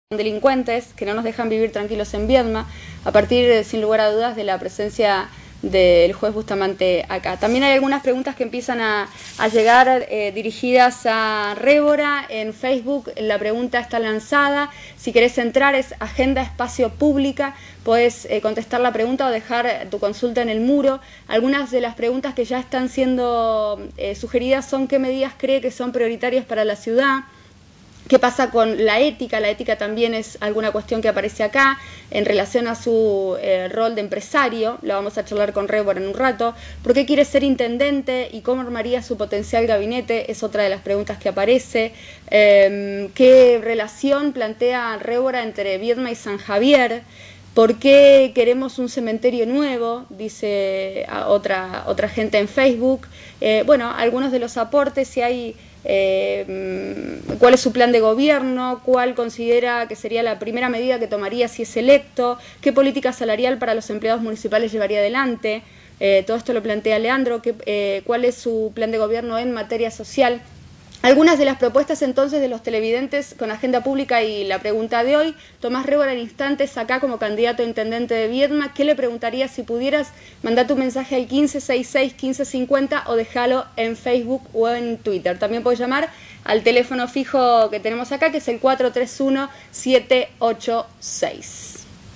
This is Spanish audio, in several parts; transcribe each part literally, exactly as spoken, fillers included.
delincuentes que no nos dejan vivir tranquilos en Viedma, a partir, sin lugar a dudas, de la presencia del juez Bustamante acá. También hay algunas preguntas que empiezan a, a llegar eh, dirigidas a Rébora. En Facebook la pregunta está lanzada. Si querés entrar es Agenda Espacio Pública. Podés eh, contestar la pregunta o dejar tu consulta en el muro. Algunas de las preguntas que ya están siendo eh, sugeridas son qué medidas cree que son prioritarias para la ciudad. ¿Qué pasa con la ética? La ética también es alguna cuestión que aparece acá en relación a su eh, rol de empresario. La vamos a charlar con Rébora en un rato. ¿Por qué quiere ser intendente y cómo armaría su potencial gabinete? Es otra de las preguntas que aparece. Eh, ¿Qué relación plantea Rébora entre Viedma y San Javier? ¿Por qué queremos un cementerio nuevo? Dice otra, otra gente en Facebook. Eh, bueno, algunos de los aportes, si hay... Eh, cuál es su plan de gobierno, cuál considera que sería la primera medida que tomaría si es electo, qué política salarial para los empleados municipales llevaría adelante, eh, todo esto lo plantea Leandro, qué, eh, cuál es su plan de gobierno en materia social. Algunas de las propuestas entonces de los televidentes con Agenda Pública y la pregunta de hoy. Tomás Rébora en instantes acá como candidato a intendente de Viedma. ¿Qué le preguntaría si pudieras? Mandá tu mensaje al quince sesenta y seis, quince cincuenta o déjalo en Facebook o en Twitter. También podés llamar al teléfono fijo que tenemos acá, que es el cuatro tres uno, siete ocho seis.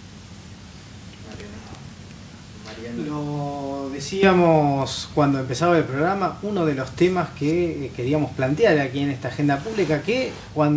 Lo decíamos cuando empezaba el programa, uno de los temas que queríamos plantear aquí en esta agenda pública, que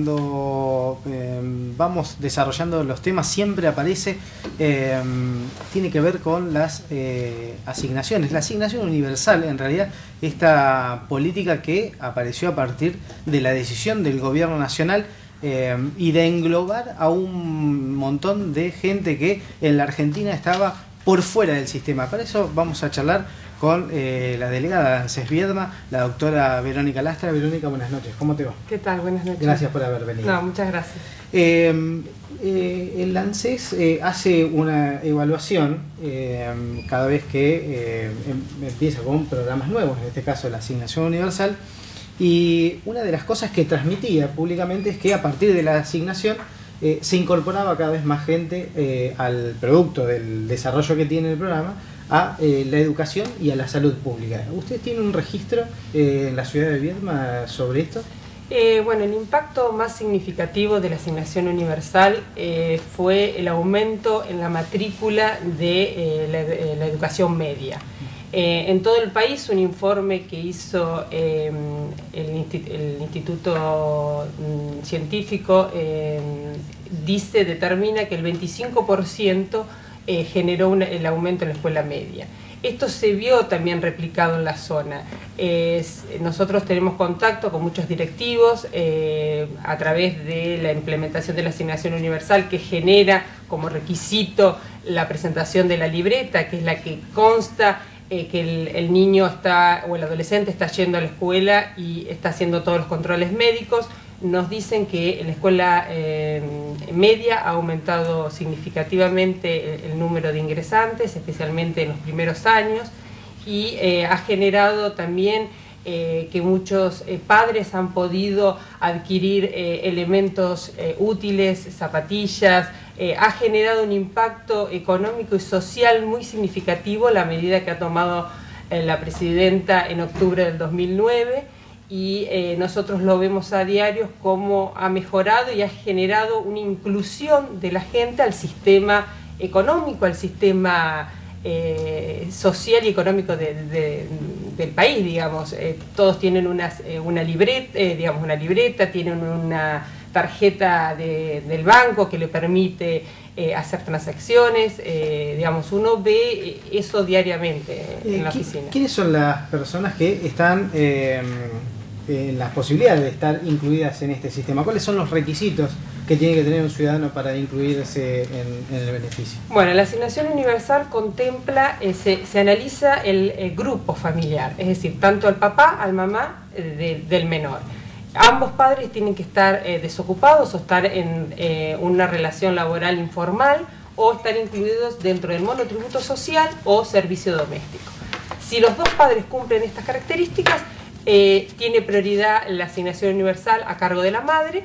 cuando eh, vamos desarrollando los temas siempre aparece, eh, tiene que ver con las eh, asignaciones, la asignación universal, en realidad esta política que apareció a partir de la decisión del gobierno nacional eh, y de englobar a un montón de gente que en la Argentina estaba por fuera del sistema. Para eso vamos a charlar con eh, la delegada de ANSES Viedma, la doctora Verónica Lastra. Verónica, buenas noches. ¿Cómo te va? ¿Qué tal? Buenas noches. Gracias por haber venido. No, muchas gracias. Eh, eh, el ANSES eh, hace una evaluación eh, cada vez que eh, em, empieza con programas nuevos, en este caso la asignación universal, y una de las cosas que transmitía públicamente es que a partir de la asignación Eh, se incorporaba cada vez más gente eh, al producto del desarrollo que tiene el programa, a eh, la educación y a la salud pública. ¿Usted tiene un registro eh, en la ciudad de Viedma sobre esto? Eh, bueno, el impacto más significativo de la asignación universal eh, fue el aumento en la matrícula de eh, la, eh, la educación media. Eh, en todo el país, un informe que hizo eh, el, Insti- el Instituto mm, Científico eh, dice, determina que el veinticinco por ciento eh, generó una, el aumento en la escuela media. Esto se vio también replicado en la zona. Eh, nosotros tenemos contacto con muchos directivos eh, a través de la implementación de la asignación universal, que genera como requisito la presentación de la libreta, que es la que consta Eh, que el, el niño está o el adolescente está yendo a la escuela y está haciendo todos los controles médicos. Nos dicen que en la escuela eh, media ha aumentado significativamente el, el número de ingresantes, especialmente en los primeros años, y eh, ha generado también eh, que muchos eh, padres han podido adquirir eh, elementos eh, útiles, zapatillas. Eh, ha generado un impacto económico y social muy significativo la medida que ha tomado eh, la presidenta en octubre del dos mil nueve, y eh, nosotros lo vemos a diario cómo ha mejorado y ha generado una inclusión de la gente al sistema económico, al sistema eh, social y económico de, de, del país, digamos. Eh, todos tienen una, eh, una libreta, eh, digamos, una libreta, tienen una tarjeta de, del banco que le permite eh, hacer transacciones, eh, digamos, uno ve eso diariamente eh, en la oficina. ¿Quiénes son las personas que están eh, en las posibilidades de estar incluidas en este sistema? ¿Cuáles son los requisitos que tiene que tener un ciudadano para incluirse en, en el beneficio? Bueno, la asignación universal contempla, eh, se, se analiza el, el grupo familiar, es decir, tanto al papá, al mamá eh, de, del menor. Ambos padres tienen que estar eh, desocupados o estar en eh, una relación laboral informal o estar incluidos dentro del monotributo social o servicio doméstico. Si los dos padres cumplen estas características, eh, tiene prioridad la asignación universal a cargo de la madre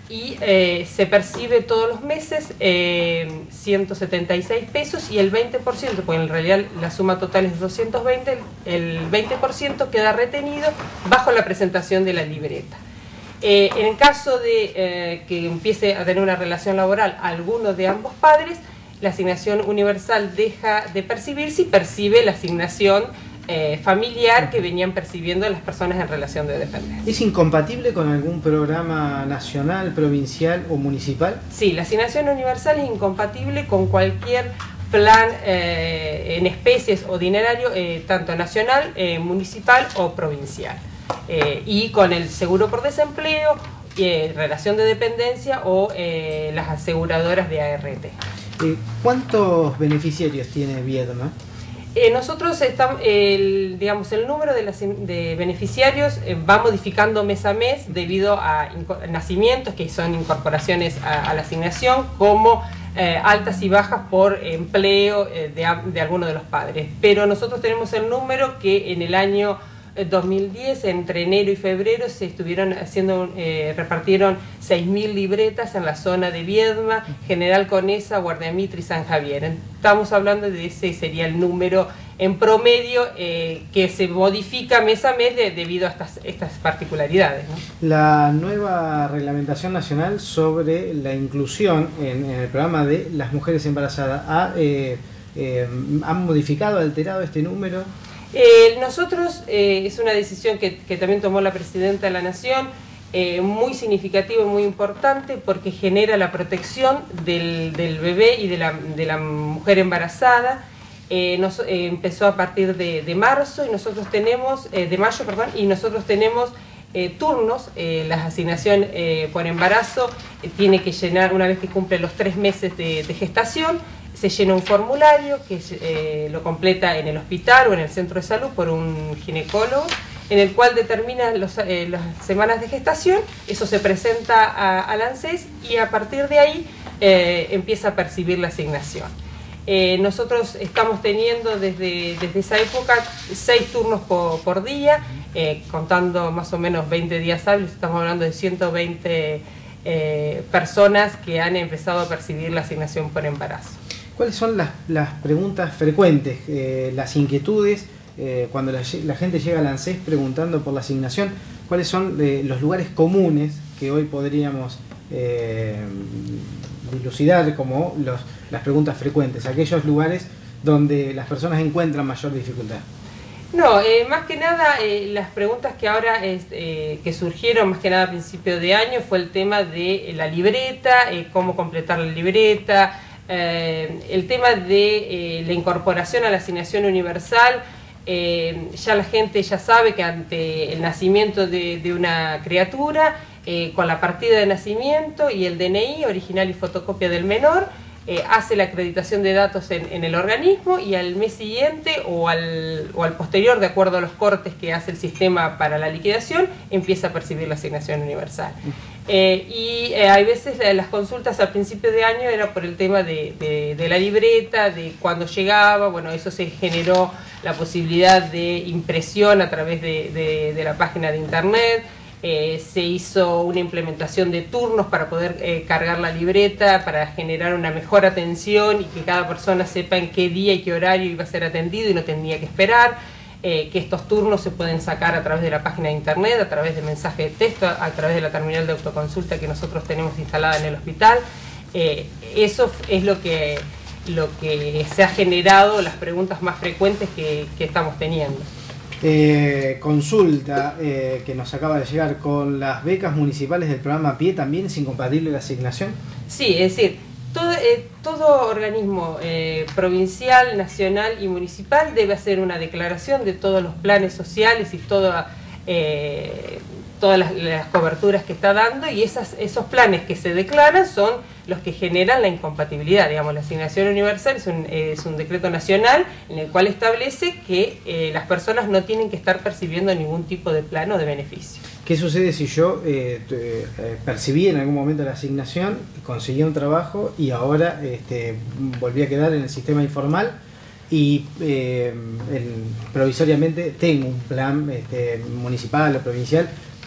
y eh, se percibe todos los meses eh, ciento setenta y seis pesos, y el veinte por ciento, porque en realidad la suma total es doscientos veinte, el veinte por ciento queda retenido bajo la presentación de la libreta. Eh, en el caso de eh, que empiece a tener una relación laboral alguno de ambos padres, la asignación universal deja de percibir si percibe la asignación Eh, familiar que venían percibiendo las personas en relación de dependencia. ¿Es incompatible con algún programa nacional, provincial o municipal? Sí, la asignación universal es incompatible con cualquier plan eh, en especies o dinerario, eh, tanto nacional, eh, municipal o provincial. Eh, y con el seguro por desempleo, eh, relación de dependencia o eh, las aseguradoras de A R T. Eh, ¿Cuántos beneficiarios tiene Viedma? Eh, nosotros estamos, el, digamos, el número de, las, de beneficiarios eh, va modificando mes a mes debido a nacimientos, que son incorporaciones a, a la asignación, como eh, altas y bajas por empleo eh, de, de alguno de los padres. Pero nosotros tenemos el número que en el año dos mil diez, entre enero y febrero, se estuvieron haciendo, eh, repartieron seis mil libretas en la zona de Viedma, General Conesa, Guardia Mitre y San Javier. Estamos hablando de ese sería el número en promedio eh, que se modifica mes a mes de, debido a estas, estas particularidades, ¿no? La nueva reglamentación nacional sobre la inclusión en, en el programa de las mujeres embarazadas, ¿ha, eh, eh, ¿han modificado, alterado este número? Eh, nosotros, eh, es una decisión que, que también tomó la Presidenta de la Nación, eh, muy significativa y muy importante, porque genera la protección del, del bebé y de la, de la mujer embarazada. Eh, nos, eh, empezó a partir de, de marzo y nosotros tenemos, eh, de mayo, perdón, y nosotros tenemos eh, turnos. Eh, la asignación eh, por embarazo eh, tiene que llenar, una vez que cumple los tres meses de, de gestación, se llena un formulario que eh, lo completa en el hospital o en el centro de salud por un ginecólogo, en el cual determina los, eh, las semanas de gestación. Eso se presenta a, al ANSES y a partir de ahí eh, empieza a percibir la asignación. Eh, nosotros estamos teniendo desde, desde esa época seis turnos por, por día, eh, contando más o menos veinte días hábiles, estamos hablando de ciento veinte eh, personas que han empezado a percibir la asignación por embarazo. ¿Cuáles son las, las preguntas frecuentes, eh, las inquietudes, eh, cuando la, la gente llega al ANSES preguntando por la asignación? ¿Cuáles son eh, los lugares comunes que hoy podríamos eh, dilucidar como los, las preguntas frecuentes, aquellos lugares donde las personas encuentran mayor dificultad? No, eh, más que nada eh, las preguntas que ahora es, eh, que surgieron más que nada a principio de año fue el tema de la libreta, eh, cómo completar la libreta, eh, el tema de eh, la incorporación a la asignación universal. Eh, ya la gente ya sabe que ante el nacimiento de, de una criatura, eh, con la partida de nacimiento y el D N I original y fotocopia del menor, Eh, hace la acreditación de datos en, en el organismo y al mes siguiente o al, o al posterior, de acuerdo a los cortes que hace el sistema para la liquidación, empieza a percibir la asignación universal. Eh, y eh, hay veces eh, las consultas al principio de año era por el tema de, de, de la libreta, de cuándo llegaba. Bueno, eso se generó la posibilidad de impresión a través de, de, de la página de internet. Eh, se hizo una implementación de turnos para poder eh, cargar la libreta, para generar una mejor atención y que cada persona sepa en qué día y qué horario iba a ser atendido y no tendría que esperar, eh, que estos turnos se pueden sacar a través de la página de internet, a través de mensaje de texto, a, a través de la terminal de autoconsulta que nosotros tenemos instalada en el hospital. Eh, eso es lo que, lo que se ha generado, las preguntas más frecuentes que, que estamos teniendo. Eh, consulta eh, que nos acaba de llegar: con las becas municipales del programa P I E también es incompatible la asignación. Sí, es decir, todo, eh, todo organismo eh, provincial, nacional y municipal debe hacer una declaración de todos los planes sociales y toda, eh, todas las, las coberturas que está dando, y esas, esos planes que se declaran son los que generan la incompatibilidad. Digamos, la asignación universal es un, es un decreto nacional en el cual establece que eh, las personas no tienen que estar percibiendo ningún tipo de plan o de beneficio. ¿Qué sucede si yo eh, eh, percibí en algún momento la asignación, conseguí un trabajo y ahora este, volví a quedar en el sistema informal y eh, el, provisoriamente tengo un plan este, municipal o provincial?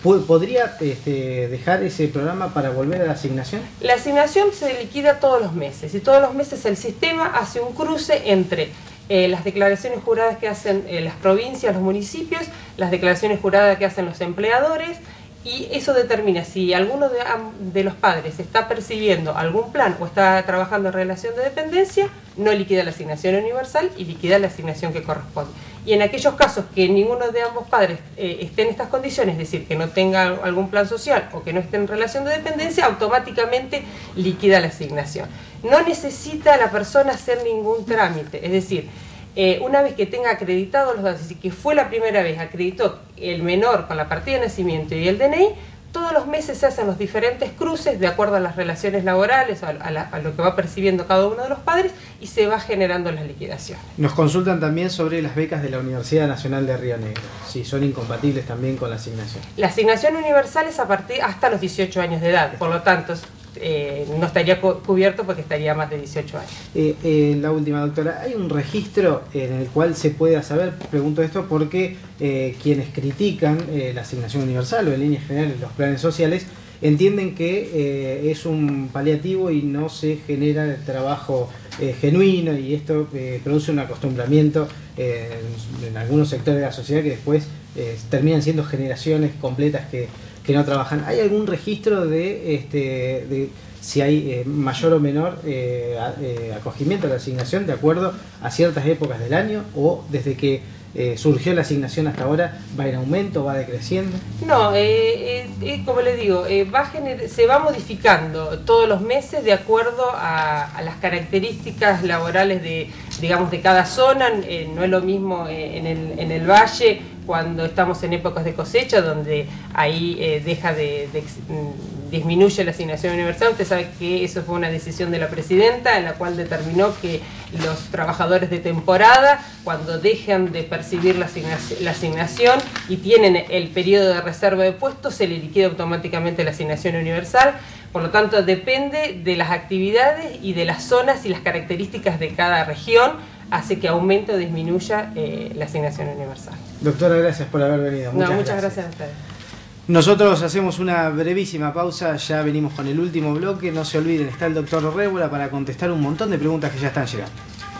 ¿podría este, dejar ese programa para volver a la asignación? La asignación se liquida todos los meses y todos los meses el sistema hace un cruce entre eh, las declaraciones juradas que hacen eh, las provincias, los municipios, las declaraciones juradas que hacen los empleadores, y eso determina si alguno de, de los padres está percibiendo algún plan o está trabajando en relación de dependencia, no liquida la asignación universal y liquida la asignación que corresponde. Y en aquellos casos que ninguno de ambos padres eh, esté en estas condiciones, es decir, que no tenga algún plan social o que no esté en relación de dependencia, automáticamente liquida la asignación. No necesita la persona hacer ningún trámite, es decir, Eh, una vez que tenga acreditados los datos, y que fue la primera vez, acreditó el menor con la partida de nacimiento y el D N I, todos los meses se hacen los diferentes cruces de acuerdo a las relaciones laborales, a, a, la, a lo que va percibiendo cada uno de los padres, y se va generando las liquidaciones. Nos consultan también sobre las becas de la Universidad Nacional de Río Negro, si son incompatibles también con la asignación. La asignación universal es a partir hasta los dieciocho años de edad, por lo tanto Eh, no estaría cubierto porque estaría más de dieciocho años. Eh, eh, la última, doctora, ¿hay un registro en el cual se pueda saber? Pregunto esto porque eh, quienes critican eh, la asignación universal o en líneas generales los planes sociales entienden que eh, es un paliativo y no se genera el trabajo eh, genuino, y esto eh, produce un acostumbramiento eh, en, en algunos sectores de la sociedad que después eh, terminan siendo generaciones completas que que no trabajan. ¿Hay algún registro de, este, de si hay eh, mayor o menor eh, a, eh, acogimiento a la asignación de acuerdo a ciertas épocas del año, o desde que eh, surgió la asignación hasta ahora va en aumento, va decreciendo? No, eh, eh, como le digo, eh, va a se va modificando todos los meses de acuerdo a, a las características laborales de, digamos, de cada zona. Eh, no es lo mismo eh, en, el, en el valle, cuando estamos en épocas de cosecha, donde ahí eh, deja de, de disminuye la asignación universal. Usted sabe que eso fue una decisión de la presidenta, en la cual determinó que los trabajadores de temporada, cuando dejan de percibir la asignación, la asignación y tienen el periodo de reserva de puestos, se le liquida automáticamente la asignación universal. Por lo tanto, depende de las actividades y de las zonas y las características de cada región, hace que aumente o disminuya eh, la asignación universal. Doctora, gracias por haber venido. Muchas, no, muchas gracias. gracias a ustedes. Nosotros hacemos una brevísima pausa, ya venimos con el último bloque. No se olviden, está el doctor Révola para contestar un montón de preguntas que ya están llegando.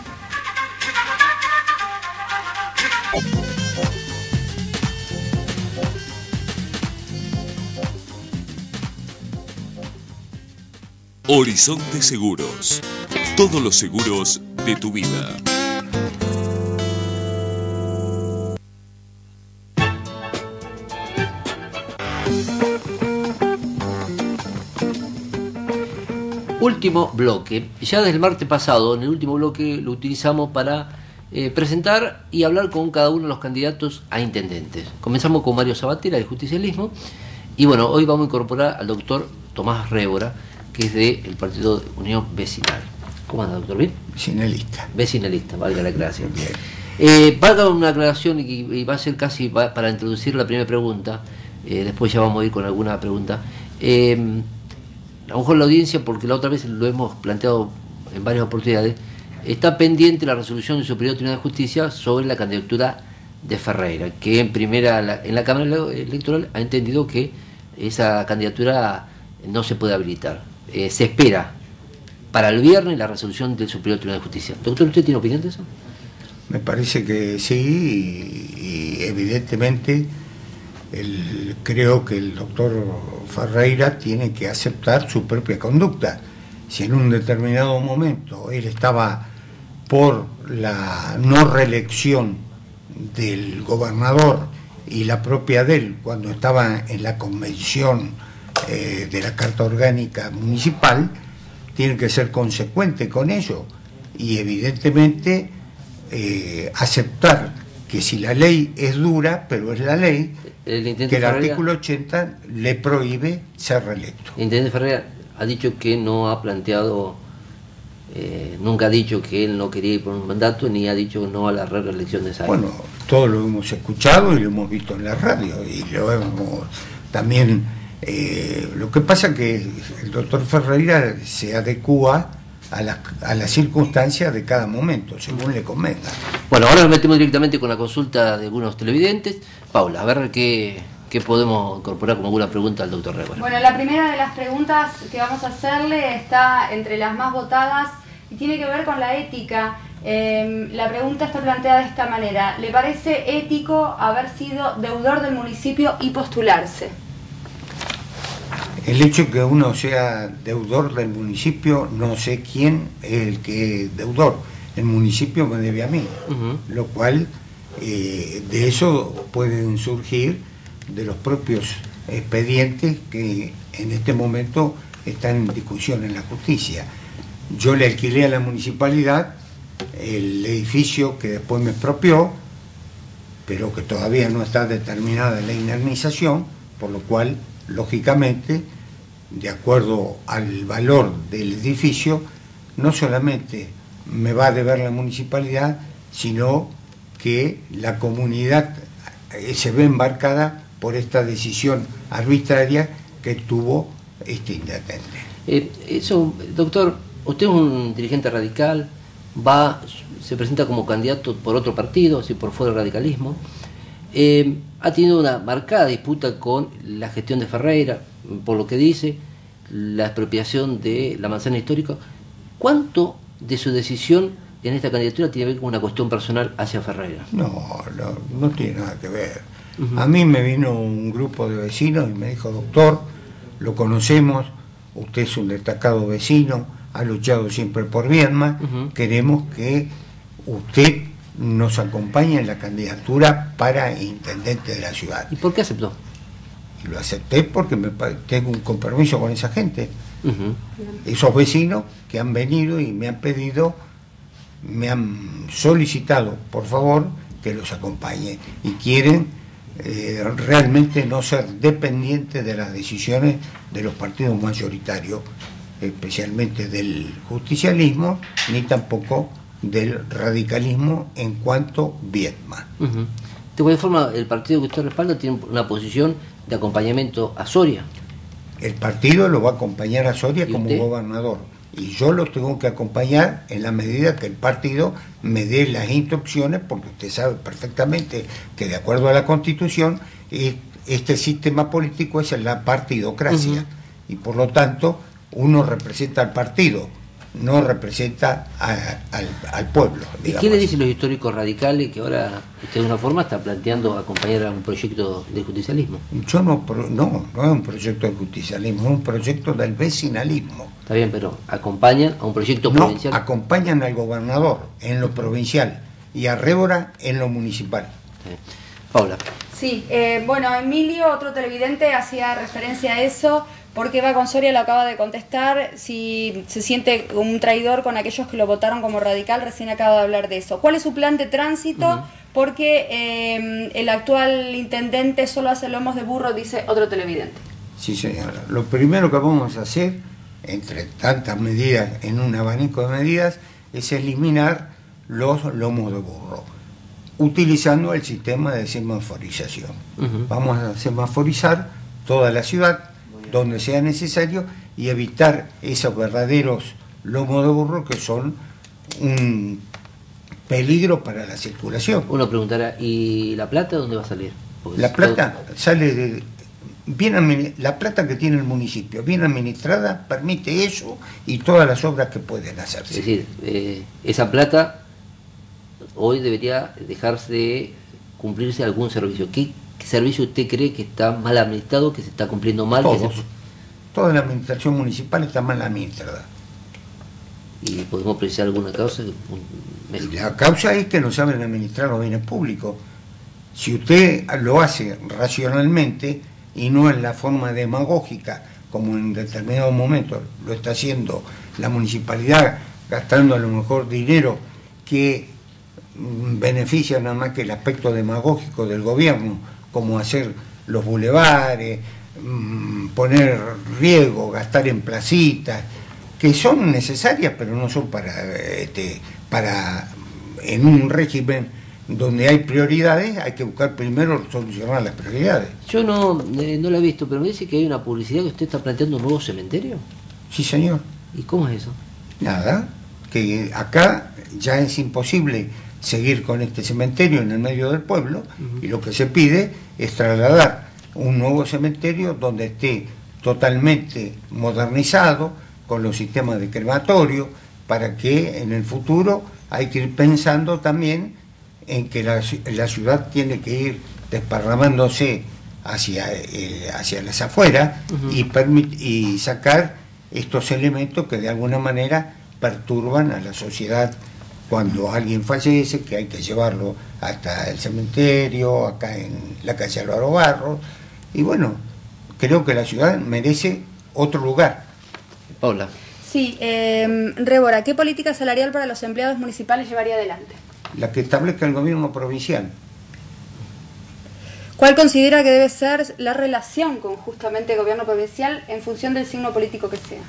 Horizonte Seguros. Todos los seguros de tu vida. Último bloque. Ya desde el martes pasado, en el último bloque, lo utilizamos para eh, presentar y hablar con cada uno de los candidatos a intendentes. Comenzamos con Mario Sabatella, del Justicialismo, y bueno, hoy vamos a incorporar al doctor Tomás Révola, que es del Partido de Unión Vecinal. ¿Cómo anda, doctor? ¿Bien? Vecinalista. Vecinalista, valga la aclaración. Eh, va a dar una aclaración y, y va a ser casi va, para introducir la primera pregunta, eh, después ya vamos a ir con alguna pregunta. Eh, a lo mejor la audiencia, porque la otra vez lo hemos planteado en varias oportunidades, está pendiente la resolución del Superior Tribunal de Justicia sobre la candidatura de Ferreira, que en primera la, en la Cámara Electoral ha entendido que esa candidatura no se puede habilitar. Eh, se espera para el viernes la resolución del Superior Tribunal de Justicia. Doctor, ¿usted tiene opinión de eso? Me parece que sí, y, y evidentemente el, creo que el doctor Ferreira tiene que aceptar su propia conducta. Si en un determinado momento él estaba por la no reelección del gobernador y la propia de él cuando estaba en la convención eh, de la Carta Orgánica Municipal, tiene que ser consecuente con ello y evidentemente eh, aceptar que si la ley es dura, pero es la ley, el que el Ferreira, artículo ochenta le prohíbe ser reelecto. El intendente Ferreira ha dicho que no ha planteado, eh, nunca ha dicho que él no quería ir por un mandato, ni ha dicho no a la reelección de esa. Bueno, todo lo hemos escuchado y lo hemos visto en la radio y lo hemos también. Eh, lo que pasa es que el doctor Ferreira se adecúa a las a la circunstancias de cada momento, según le convenga. Bueno, ahora nos metemos directamente con la consulta de algunos televidentes. Paula, a ver qué, ¿Qué podemos incorporar como alguna pregunta al doctor Révora? Bueno, la primera de las preguntas que vamos a hacerle está entre las más votadas y tiene que ver con la ética. Eh, la pregunta está planteada de esta manera: ¿le parece ético haber sido deudor del municipio y postularse? El hecho que uno sea deudor del municipio, no sé quién es el que es deudor. El municipio me debe a mí, uh-huh. Lo cual eh, de eso pueden surgir de los propios expedientes que en este momento están en discusión en la justicia. Yo le alquilé a la municipalidad el edificio que después me expropió, pero que todavía no está determinada la indemnización, por lo cual, lógicamente, de acuerdo al valor del edificio, no solamente me va a deber la municipalidad, sino que la comunidad se ve embarcada por esta decisión arbitraria que tuvo este intendente. Eh, eso, doctor, usted es un dirigente radical, va, se presenta como candidato por otro partido, así por fuera del radicalismo, eh, ha tenido una marcada disputa con la gestión de Ferreira, por lo que dice, la expropiación de la manzana histórica. ¿Cuánto de su decisión en esta candidatura tiene que ver con una cuestión personal hacia Ferreira? No, no, no tiene nada que ver. Uh-huh. A mí me vino un grupo de vecinos y me dijo: doctor, lo conocemos, usted es un destacado vecino, ha luchado siempre por Viedma, uh-huh. Queremos que usted nos acompañe en la candidatura para intendente de la ciudad. ¿Y por qué aceptó? Y lo acepté porque me, tengo un compromiso con esa gente. Uh-huh. Esos vecinos que han venido y me han pedido, me han solicitado, por favor, que los acompañe. Y quieren eh, realmente no ser dependientes de las decisiones de los partidos mayoritarios, especialmente del justicialismo, ni tampoco del radicalismo en cuanto Viedma. Uh-huh. De cualquier forma, el partido que usted respalda tiene una posición de acompañamiento a Soria. El partido lo va a acompañar a Soria como usted? gobernador, y yo lo tengo que acompañar en la medida que el partido me dé las instrucciones, porque usted sabe perfectamente que de acuerdo a la Constitución este sistema político es la partidocracia, uh-huh. Y por lo tanto uno representa al partido, no representa a, al, al pueblo. ¿Y qué le dicen los históricos radicales que ahora usted de una forma está planteando acompañar a un proyecto de justicialismo? Yo no, no, no es un proyecto de justicialismo, es un proyecto del vecinalismo. Está bien, pero ¿acompañan a un proyecto no, provincial? Acompañan al gobernador en lo provincial y a Révora en lo municipal. Sí. Paula. Sí, eh, bueno, Emilio, otro televidente, hacía referencia a eso. Porque va con Soria, lo acaba de contestar, si se siente un traidor con aquellos que lo votaron como radical, recién acaba de hablar de eso. ¿Cuál es su plan de tránsito? Uh-huh. Porque eh, el actual intendente solo hace lomos de burro, dice otro televidente. Sí, señora. Lo primero que vamos a hacer, entre tantas medidas, en un abanico de medidas, es eliminar los lomos de burro, utilizando el sistema de semaforización. Uh-huh. Vamos a semaforizar toda la ciudad, donde sea necesario, y evitar esos verdaderos lomos de burro que son un peligro para la circulación. Uno preguntará, ¿y la plata dónde va a salir? Porque la plata todo... sale de... Bien, la plata que tiene el municipio, bien administrada, permite eso y todas las obras que pueden hacerse. Es decir, eh, esa plata hoy debería dejarse de cumplirse algún servicio. ¿Qué ¿Qué servicio usted cree que está mal administrado, que se está cumpliendo mal? Todos. Que se... Toda la administración municipal está mal administrada. ¿Y podemos precisar alguna causa? Y la causa es que no saben administrar los bienes públicos. Si usted lo hace racionalmente y no en la forma demagógica, como en determinados momentos lo está haciendo la municipalidad, gastando a lo mejor dinero que beneficia nada más que el aspecto demagógico del gobierno, como hacer los bulevares, mmm, poner riego, gastar en placitas, que son necesarias, pero no son para, este, para en un régimen donde hay prioridades, hay que buscar primero solucionar las prioridades. Yo no, eh, no la he visto, pero me dice que hay una publicidad que usted está planteando un nuevo cementerio. Sí, señor. ¿Y cómo es eso? Nada, que acá ya es imposible seguir con este cementerio en el medio del pueblo, uh-huh. Y lo que se pide es trasladar un nuevo cementerio donde esté totalmente modernizado, con los sistemas de crematorio, para que en el futuro hay que ir pensando también en que la, la ciudad tiene que ir desparramándose hacia, eh, hacia las afueras, uh-huh. y, permit, y sacar estos elementos que de alguna manera perturban a la sociedad cuando alguien fallece, que hay que llevarlo hasta el cementerio, acá en la calle Álvaro Barros, y bueno, creo que la ciudad merece otro lugar. Paula. Sí, eh, Rébora, ¿qué política salarial para los empleados municipales llevaría adelante? La que establezca el gobierno provincial. ¿Cuál considera que debe ser la relación con justamente el gobierno provincial en función del signo político que sea?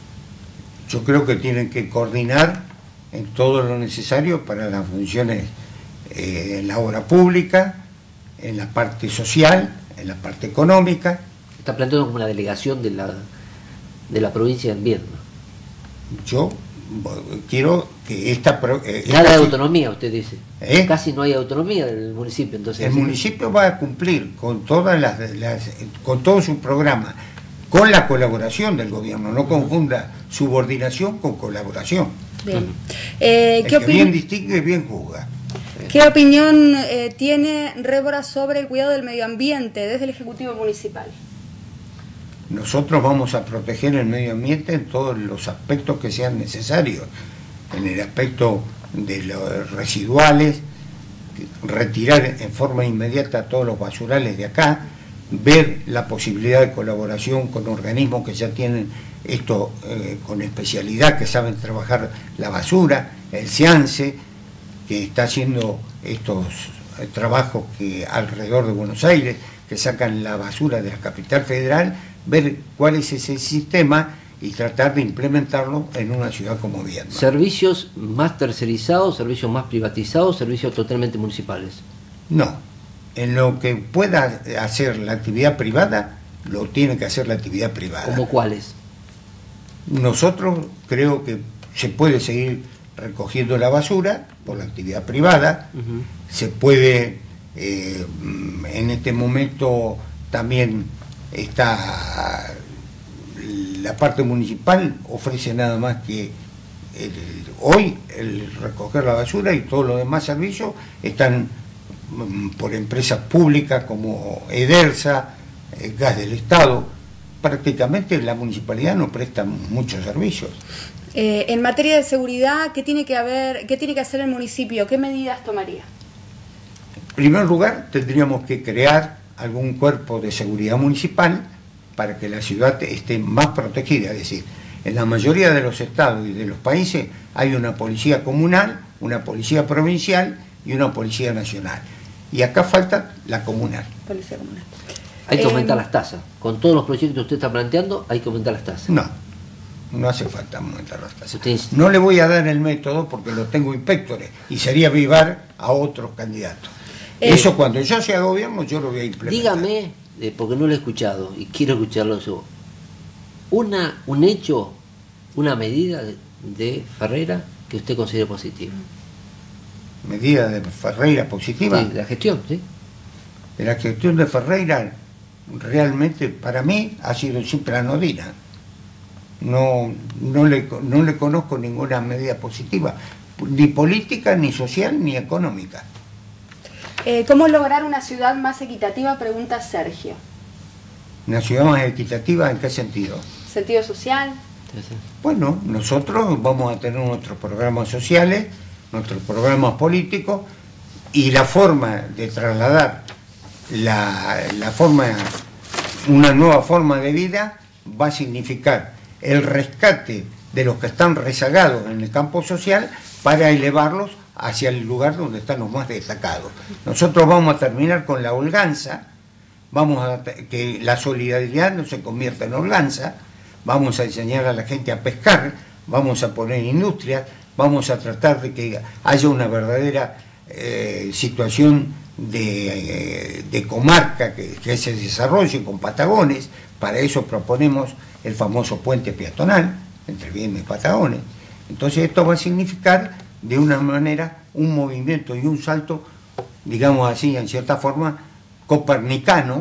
Yo creo que tienen que coordinar en todo lo necesario para las funciones eh, en la obra pública, en la parte social, en la parte económica. Está planteando como una delegación de la, de la provincia de invierno. Yo quiero que esta... Eh, Nada de autonomía, usted dice. ¿Eh? Casi no hay autonomía del municipio, entonces. El municipio va a cumplir con todas las, las con todo su programa, con la colaboración del gobierno. No confunda subordinación con colaboración. Bien. Eh, ¿qué El que bien distingue, bien juzga. ¿Qué opinión eh, tiene Rébora sobre el cuidado del medio ambiente desde el Ejecutivo Municipal? Nosotros vamos a proteger el medio ambiente en todos los aspectos que sean necesarios. En el aspecto de los residuales, retirar en forma inmediata todos los basurales de acá, ver la posibilidad de colaboración con organismos que ya tienen esto eh, con especialidad, que saben trabajar la basura, el CIANSE, que está haciendo estos eh, trabajos que alrededor de Buenos Aires, que sacan la basura de la capital federal, ver cuál es ese sistema y tratar de implementarlo en una ciudad como Viedma. ¿Servicios más tercerizados, servicios más privatizados, servicios totalmente municipales? No, en lo que pueda hacer la actividad privada, lo tiene que hacer la actividad privada. ¿Cómo cuáles? Nosotros creo que se puede seguir recogiendo la basura por la actividad privada, uh-huh. se puede, eh, en este momento también está... La parte municipal ofrece nada más que el, hoy el recoger la basura, y todos los demás servicios están um, por empresas públicas como Edersa, el Gas del Estado. Prácticamente la municipalidad no presta muchos servicios. Eh, en materia de seguridad, ¿qué tiene que haber, qué tiene que hacer el municipio? ¿Qué medidas tomaría? En primer lugar, tendríamos que crear algún cuerpo de seguridad municipal para que la ciudad esté más protegida. Es decir, en la mayoría de los estados y de los países hay una policía comunal, una policía provincial y una policía nacional. Y acá falta la comunal. Policía comunal. Hay que eh, aumentar las tasas. Con todos los proyectos que usted está planteando, hay que aumentar las tasas. No, no hace falta aumentar las tasas. Usted... No le voy a dar el método porque lo tengo inspectores y sería avivar a otros candidatos. Eh, Eso cuando yo sea gobierno yo lo voy a implementar. Dígame, eh, porque no lo he escuchado y quiero escucharlo yo, una, un hecho, una medida de, de Ferreira que usted considere positiva. ¿Medida de Ferreira positiva? Sí, de la gestión, ¿sí? De la gestión de Ferreira, realmente para mí ha sido siempre anodina. No, no, le, no le conozco ninguna medida positiva, ni política, ni social, ni económica. Eh, ¿Cómo lograr una ciudad más equitativa? Pregunta Sergio. ¿Una ciudad más equitativa en qué sentido? ¿Sentido social? Bueno, nosotros vamos a tener nuestros programas sociales, nuestros programas políticos, y la forma de trasladar la, la forma, una nueva forma de vida va a significar el rescate de los que están rezagados en el campo social para elevarlos hacia el lugar donde están los más destacados. Nosotros vamos a terminar con la holganza, vamos a que la solidaridad no se convierta en holganza, vamos a enseñar a la gente a pescar, vamos a poner industrias, vamos a tratar de que haya una verdadera eh, situación de, eh, de comarca que, que se desarrolle con Patagones. Para eso proponemos el famoso puente peatonal entre Viedma y Patagones. Entonces esto va a significar de una manera un movimiento y un salto, digamos así, en cierta forma, copernicano,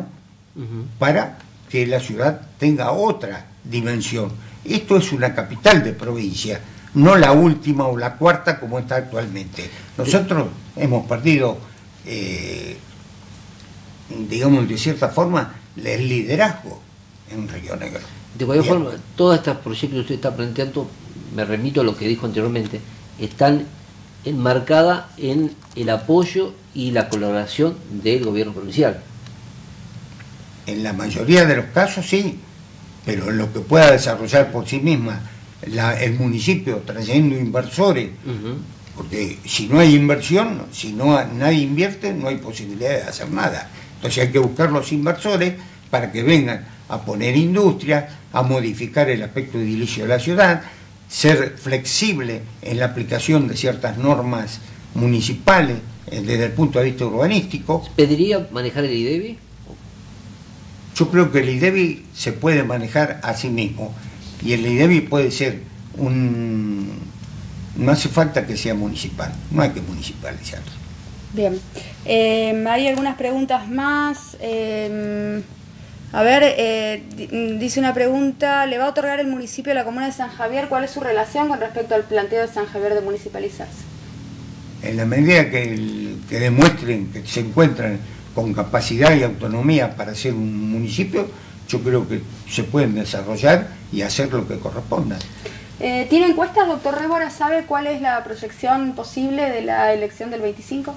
Uh-huh. para que la ciudad tenga otra dimensión. Esto es una capital de provincia, no la última o la cuarta como está actualmente. Nosotros hemos perdido, eh, digamos de cierta forma, el liderazgo en Río Negro. De cualquier Bien. forma, todos estos proyectos que usted está planteando, me remito a lo que dijo anteriormente, están enmarcadas en el apoyo y la colaboración del gobierno provincial. En la mayoría de los casos sí, pero en lo que pueda desarrollar por sí misma la, el municipio trayendo inversores, uh-huh. porque si no hay inversión, si no nadie invierte, no hay posibilidad de hacer nada. Entonces hay que buscar los inversores para que vengan a poner industria, a modificar el aspecto edilicio de la ciudad, ser flexible en la aplicación de ciertas normas municipales eh, desde el punto de vista urbanístico. ¿Pediría manejar el IDEBI? Yo creo que el IDEBI se puede manejar a sí mismo y el IDEBI puede ser un... no hace falta que sea municipal, no hay que municipalizarlo. Bien, eh, hay algunas preguntas más. Eh, a ver, eh, dice una pregunta, ¿le va a otorgar el municipio a la comuna de San Javier? ¿Cuál es su relación con respecto al planteo de San Javier de municipalizarse? En la medida que, el, que demuestren que se encuentran con capacidad y autonomía para ser un municipio, yo creo que se pueden desarrollar y hacer lo que corresponda. Eh, ¿Tiene encuestas, doctor Rémora? ¿Sabe cuál es la proyección posible de la elección del veinticinco?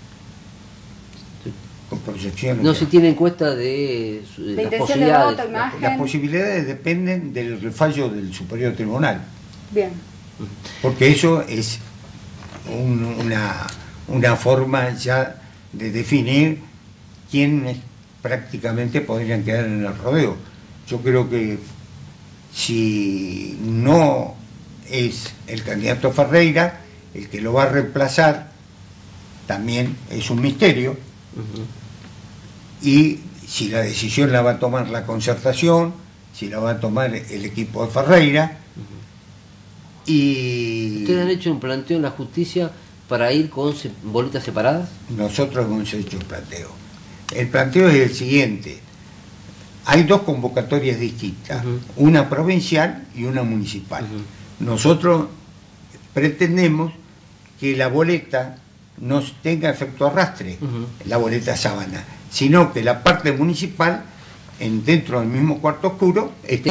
Con proyecciones. No se tiene encuesta de, de, de las posibilidades. De voto, imagen. Las posibilidades dependen del fallo del Superior Tribunal. Bien. Porque eso es un, una, una forma ya de definir quiénes prácticamente podrían quedar en el rodeo. Yo creo que si no es el candidato Ferreira el que lo va a reemplazar, también es un misterio. Uh-huh. Y si la decisión la va a tomar la concertación, si la va a tomar el equipo de Ferreira. Uh-huh. Y ¿ustedes han hecho un planteo en la justicia para ir con se boletas separadas? Nosotros hemos hecho un planteo. El planteo es el siguiente: hay dos convocatorias distintas, uh-huh. una provincial y una municipal. Uh-huh. Nosotros pretendemos que la boleta no tenga efecto arrastre, uh-huh. la boleta sábana, sino que la parte municipal, en, dentro del mismo cuarto oscuro, esté